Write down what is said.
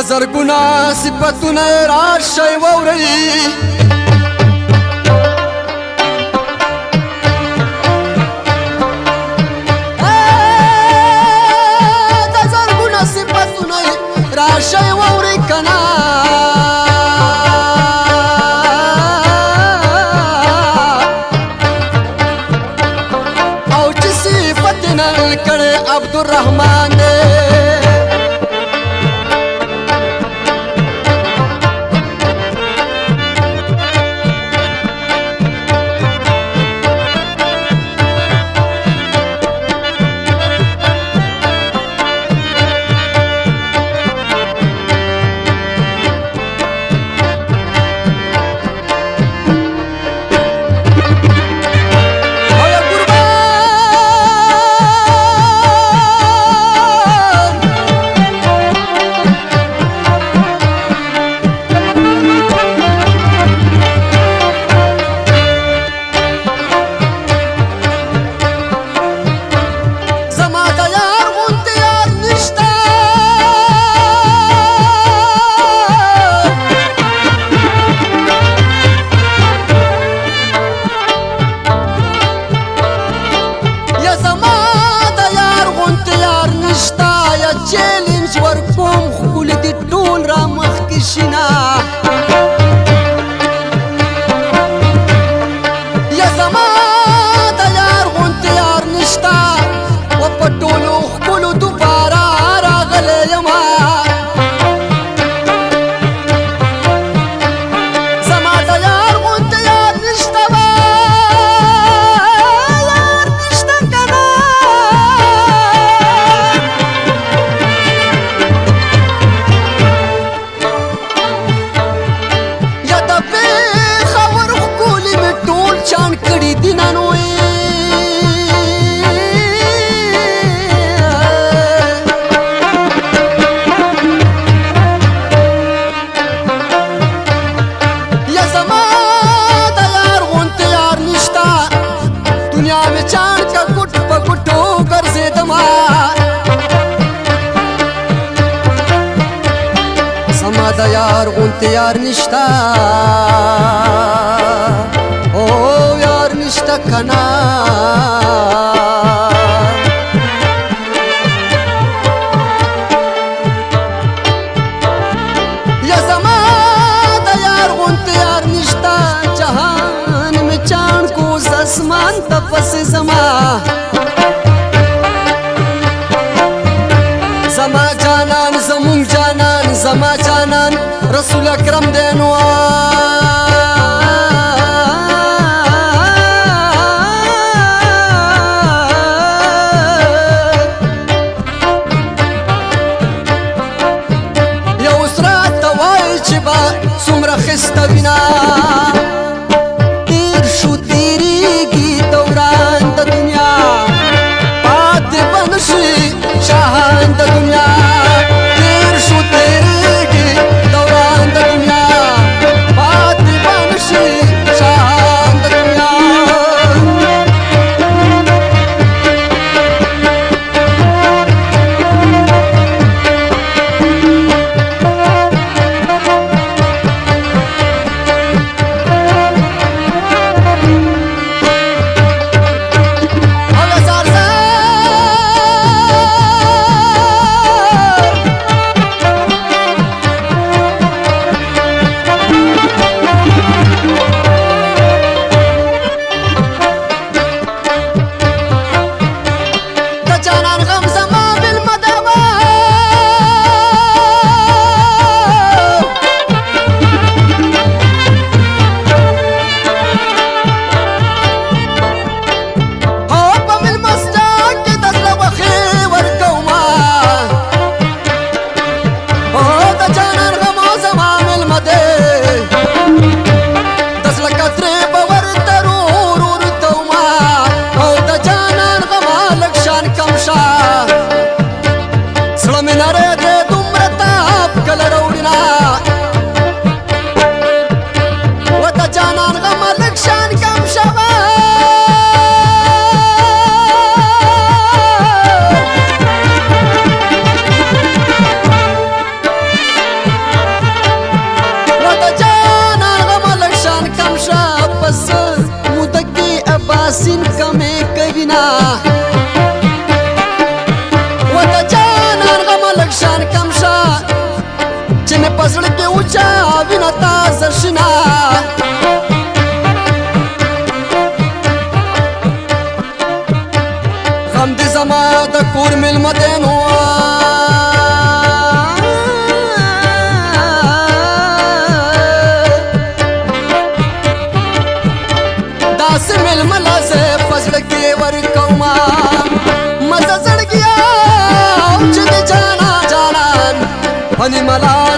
زرګونه صفتونه راشئ واورئ د زرګونه صفتونه راشئ واورئ کنه او چې صفت نن کړي عبدالرحمن دی چیلنج ورکوم ښکلي دي ټول را مخکې شینه یا زما د یار غوندې یار نشته و په ټولو ښکلو دوباره راغلی یمه زما د یار غوندې یار نشته به یار نشته که نه چان کړي دي نن یا زما د یار غوندې یار نشته دنیا مې چان که ګوټ په ګوټو ګرځېدمه زما د یار غوندې یار نشته کنا یا زما د یار غوندې یار نشته جهان مې چاڼ کوز اسمان ته پسې زما زما جانان زمونږ جانان زما جانان رسول اکرم دی نو څومره ښایسته وینا تېر شو تېرېږي دوران د دنیا پاتې به نه شي شاهان د دنیا تېر شو تېرېږي دوران د دنیا پاتې به نه شي شاهان د دنیا کم شاه وینه تازه شنه غم دې زما د کور مېلمه دی نو داسې مېلمه لا زه په زړه کې ورکومه مزه زړګیه چې د جانان جانان هني ملا